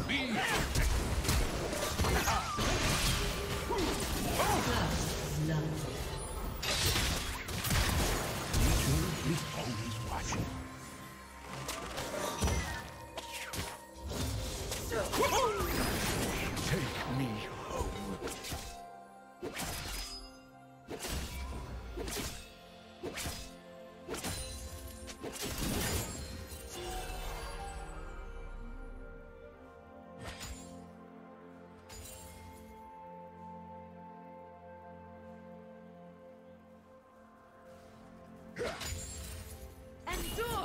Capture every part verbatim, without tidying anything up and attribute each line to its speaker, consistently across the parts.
Speaker 1: me. Nature is always watching. Take me home.
Speaker 2: Endure!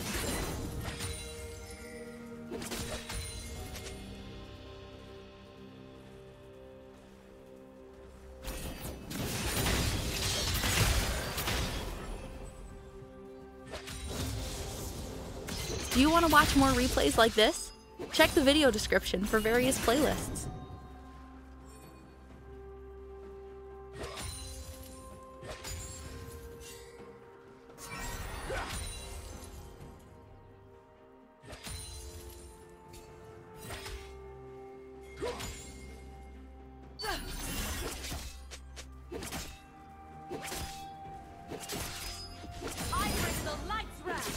Speaker 3: Do you want to watch more replays like this? Check the video description for various playlists.
Speaker 2: I bring the lights round!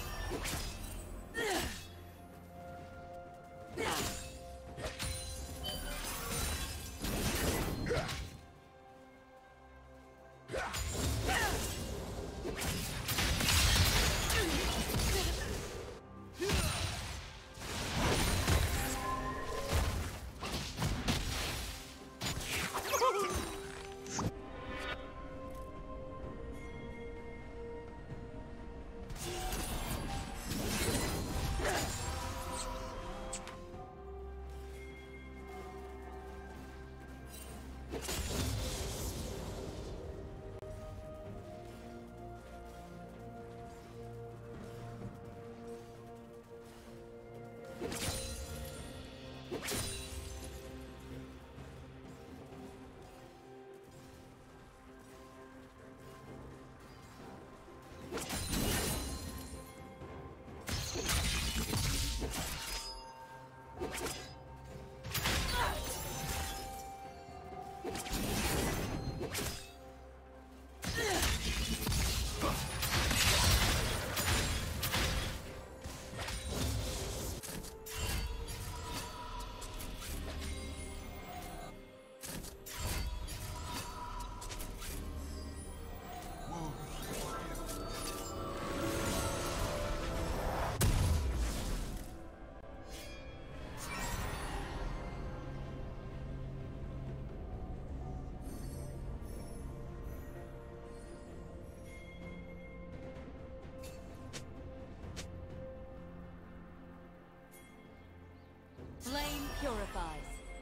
Speaker 2: Flame purifies.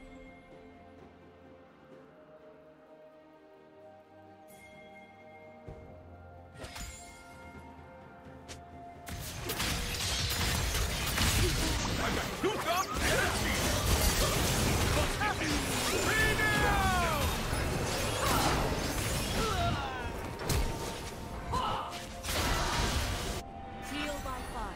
Speaker 2: Heal by fire.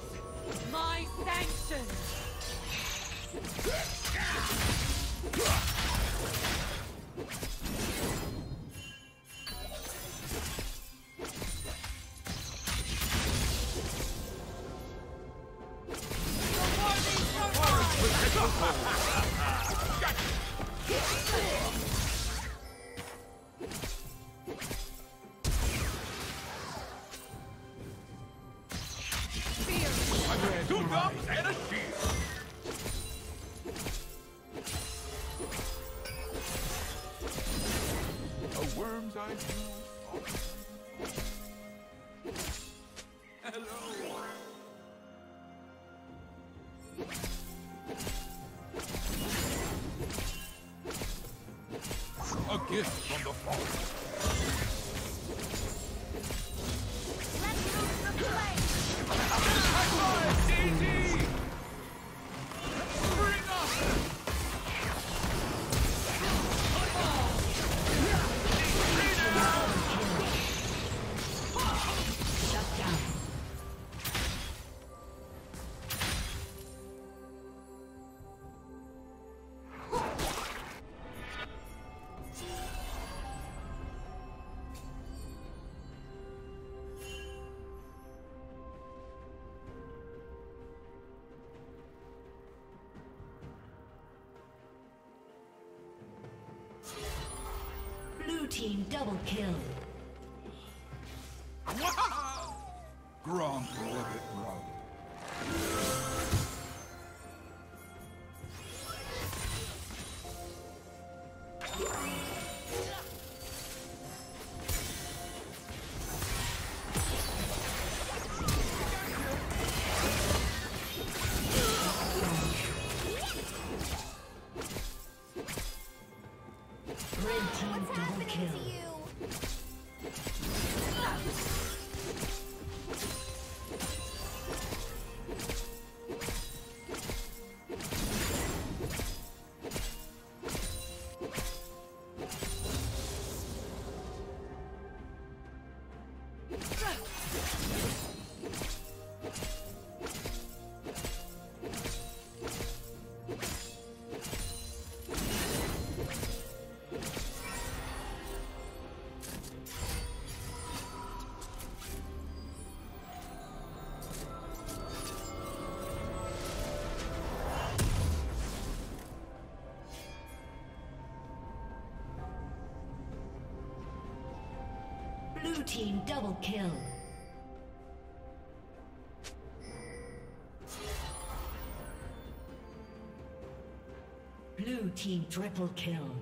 Speaker 2: My sanction!
Speaker 1: I do? Hello. A gift from the forest.
Speaker 2: Let's move the flame!
Speaker 1: D D! Bring up!
Speaker 4: Shut down. Blue team double kill.
Speaker 1: Gronk, live it, bro.
Speaker 4: Red team double kill. Blue team double kill. Blue team triple kill.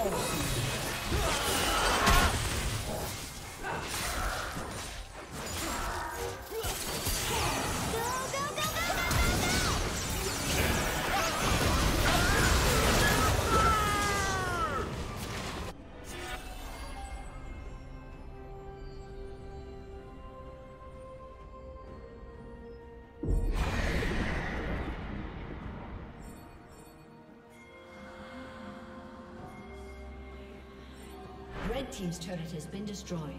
Speaker 4: Red team's turret has been destroyed.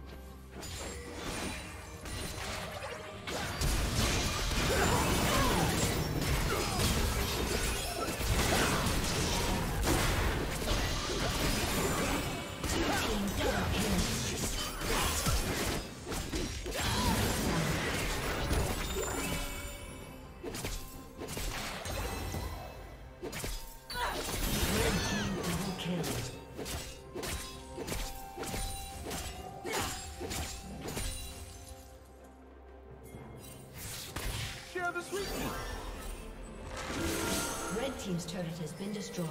Speaker 4: Red team's turret has been destroyed.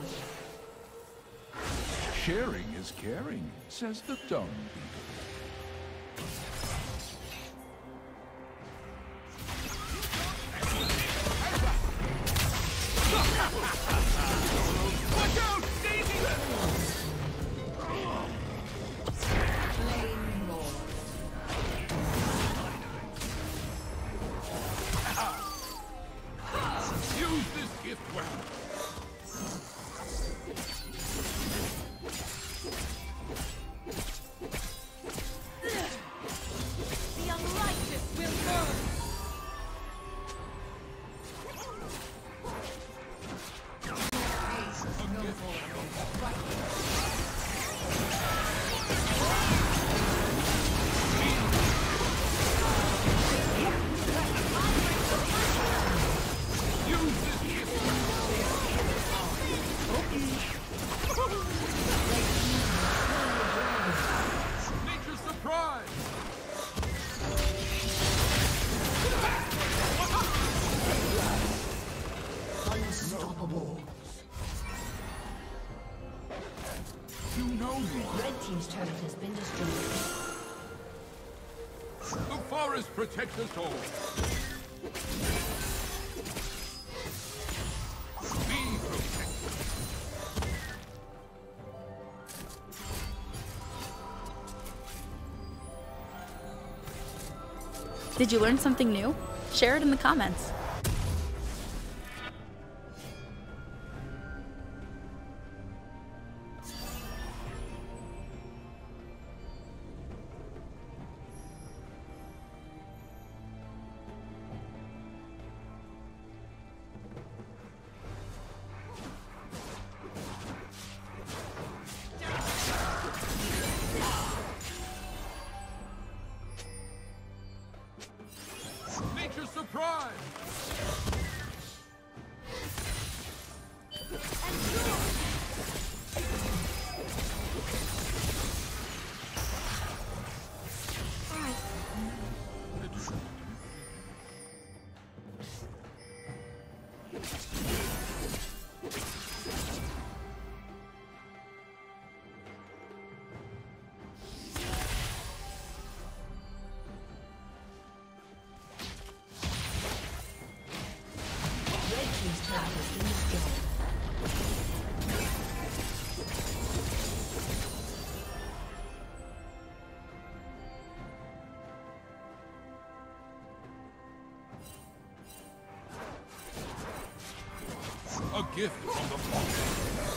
Speaker 1: Sharing is caring, says the dung beetle. Watch out! Daisy! Use this gift well.
Speaker 2: The unrighteous will burn.
Speaker 1: Nature's surprise!
Speaker 4: Unstoppable.
Speaker 1: You know me.
Speaker 4: Red team's turret has been destroyed.
Speaker 1: The forest protects us all. Be protected.
Speaker 3: Did you learn something new? Share it in the comments.
Speaker 1: Nature's surprise!
Speaker 4: Red team's turret has been destroyed.
Speaker 1: A gift from the forest.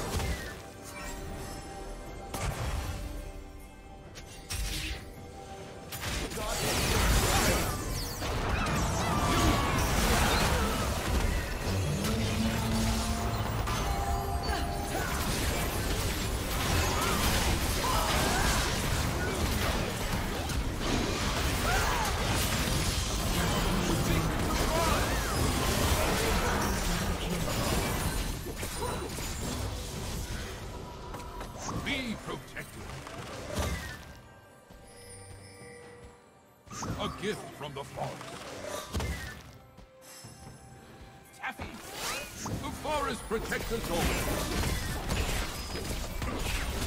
Speaker 1: Be protected. A gift from the forest. Taffy. The forest protects us all.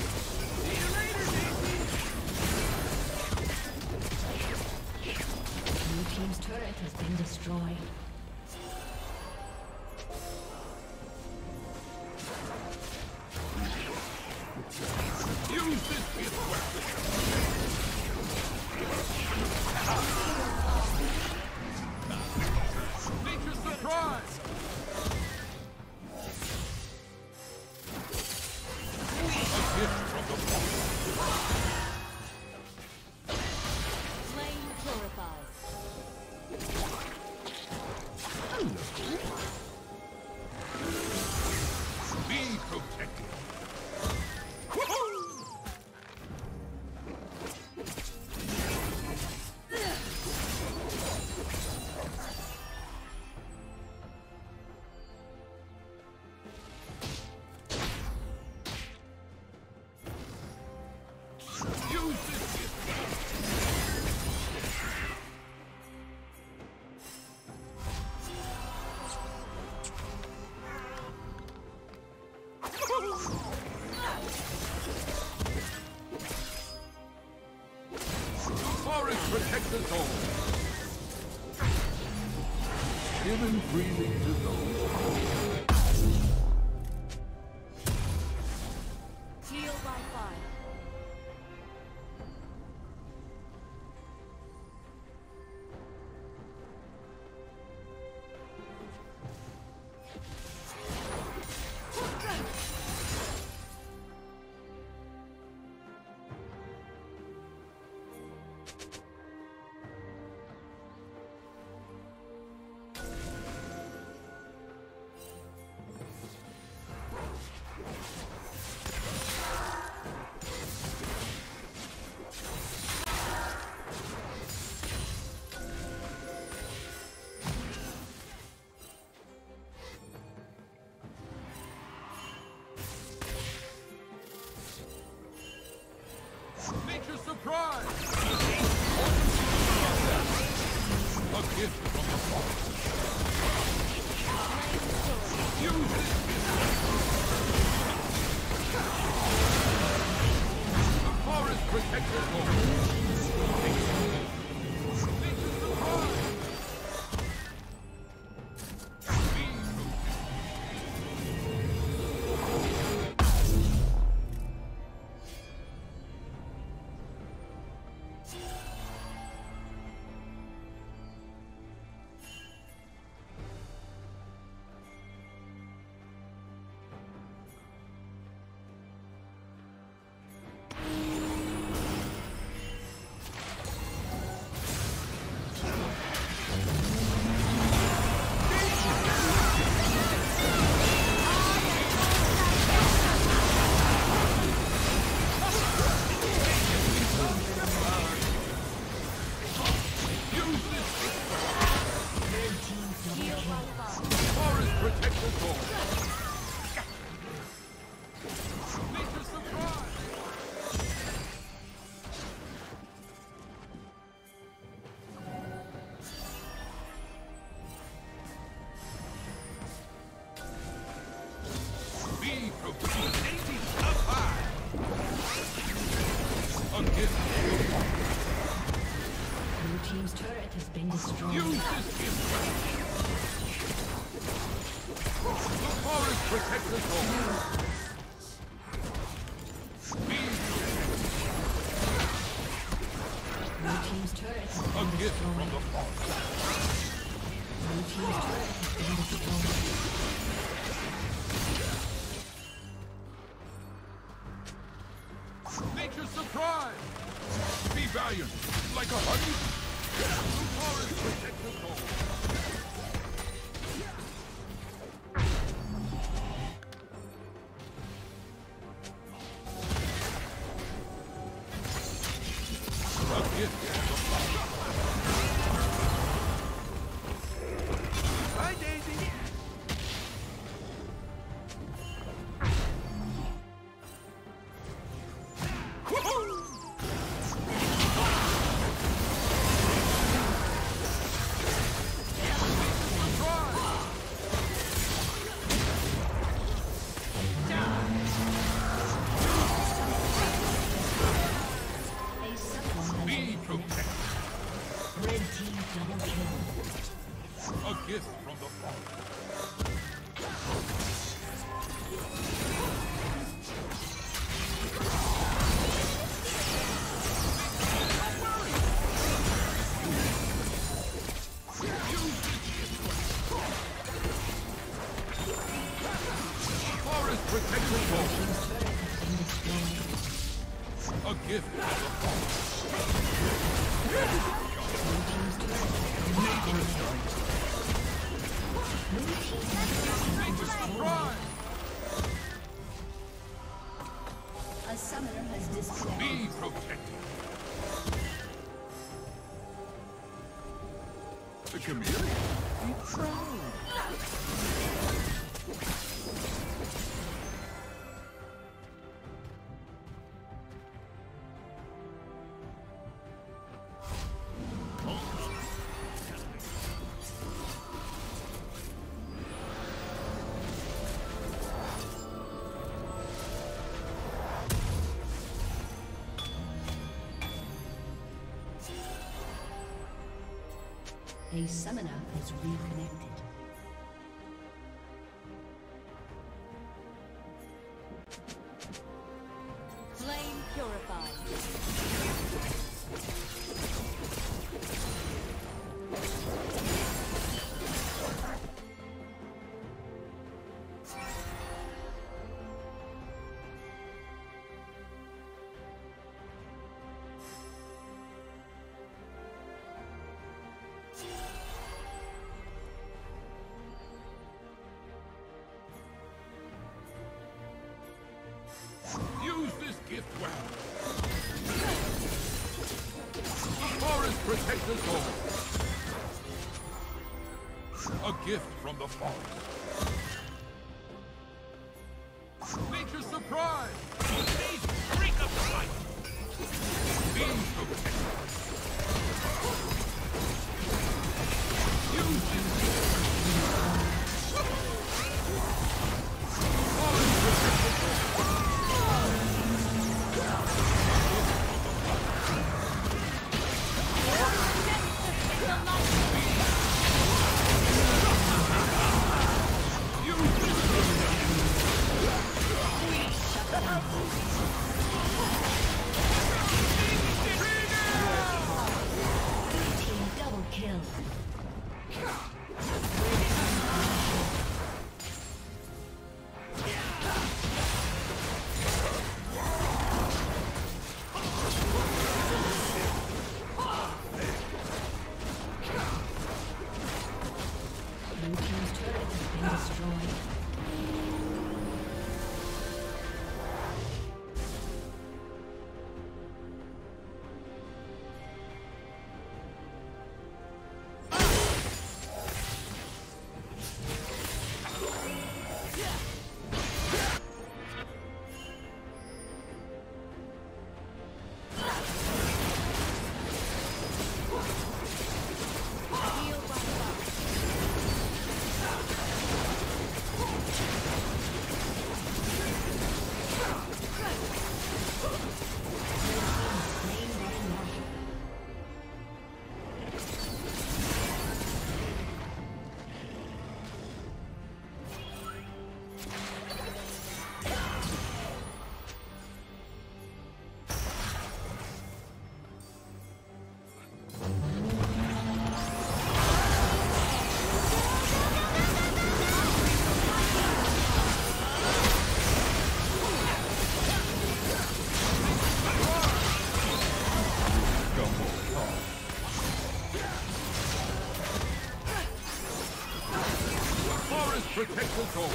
Speaker 4: team's turret has been destroyed.
Speaker 1: Use this as weapon. Nature's surprise. A gift from the Father.
Speaker 2: Flame purifies.
Speaker 1: Be protected. Use this gift. Forest protects us all. Given freely to those.
Speaker 2: Heal by fire.
Speaker 1: Nature's surprise! A gift from the Father. Use this gift. The forest protects us all. Nature's surprise! Be forest protects us all. Nature's surprise! Be protected up high. A gift from the Father.
Speaker 4: Blue team's turret has been destroyed.
Speaker 1: Use this gift. The forest protects us all. Be
Speaker 4: Blue team's turret has
Speaker 1: a
Speaker 4: been
Speaker 1: gift from
Speaker 4: destroyed.
Speaker 1: the Father.
Speaker 4: Blue team's turret has been destroyed.
Speaker 1: Nature's surprise! Be valiant, like a honey. The forest protects us all. A gift from the Father. Hi, Daisy. forest protects us all. A gift from the forest. Nature's darkness. Prime.
Speaker 4: A summoner has disconnected.
Speaker 1: Be protected. The chameleon. Be proud.
Speaker 4: A summoner has reconnected.
Speaker 2: Flame purified.
Speaker 1: Use this gift well. The forest protects us all. A gift from the forest. Nature's surprise. Please freak of the light. Being protected. Use this gift. Forest protects us all.
Speaker 4: Double kill. Blue team's turret has been destroyed.
Speaker 1: Protect the goal.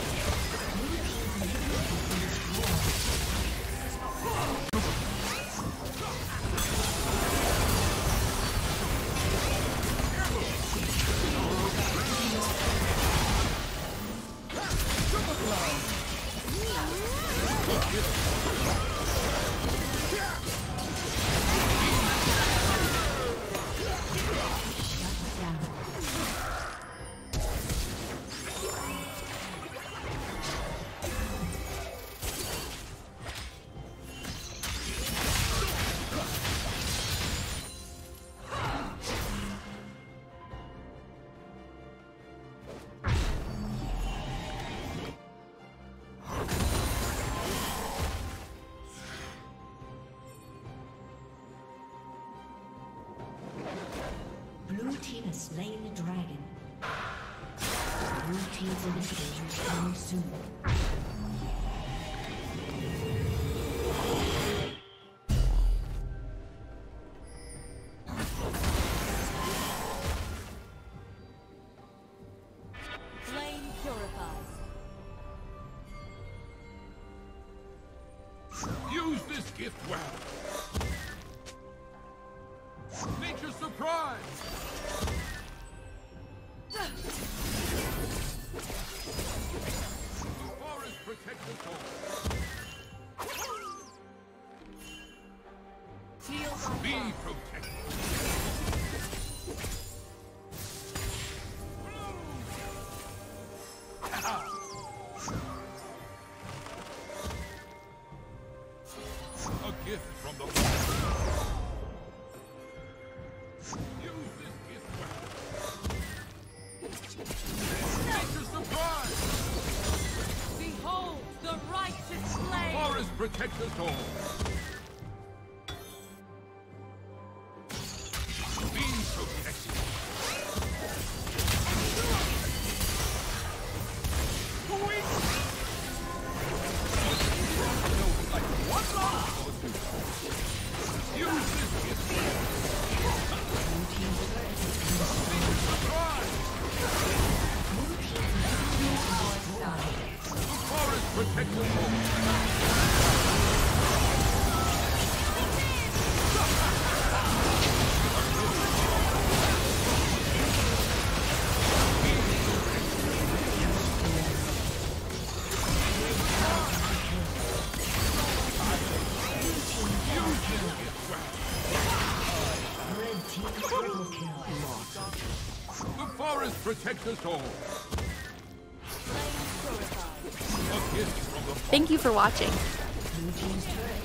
Speaker 4: Blue team has slain the dragon. Blue team's initiative is coming soon.
Speaker 1: this gift well. Nature's surprise. The forest protects us all. Be protected. A gift from the forest. Use this gift well. Nature's surprise.
Speaker 2: Behold the righteous flame!
Speaker 1: Forest protects us all. Be protected. Like one love. Use this gift. Surprise. The forest protects us all. The forest protects us all. A gift from the
Speaker 3: Thank you for watching.
Speaker 4: Blue team's turret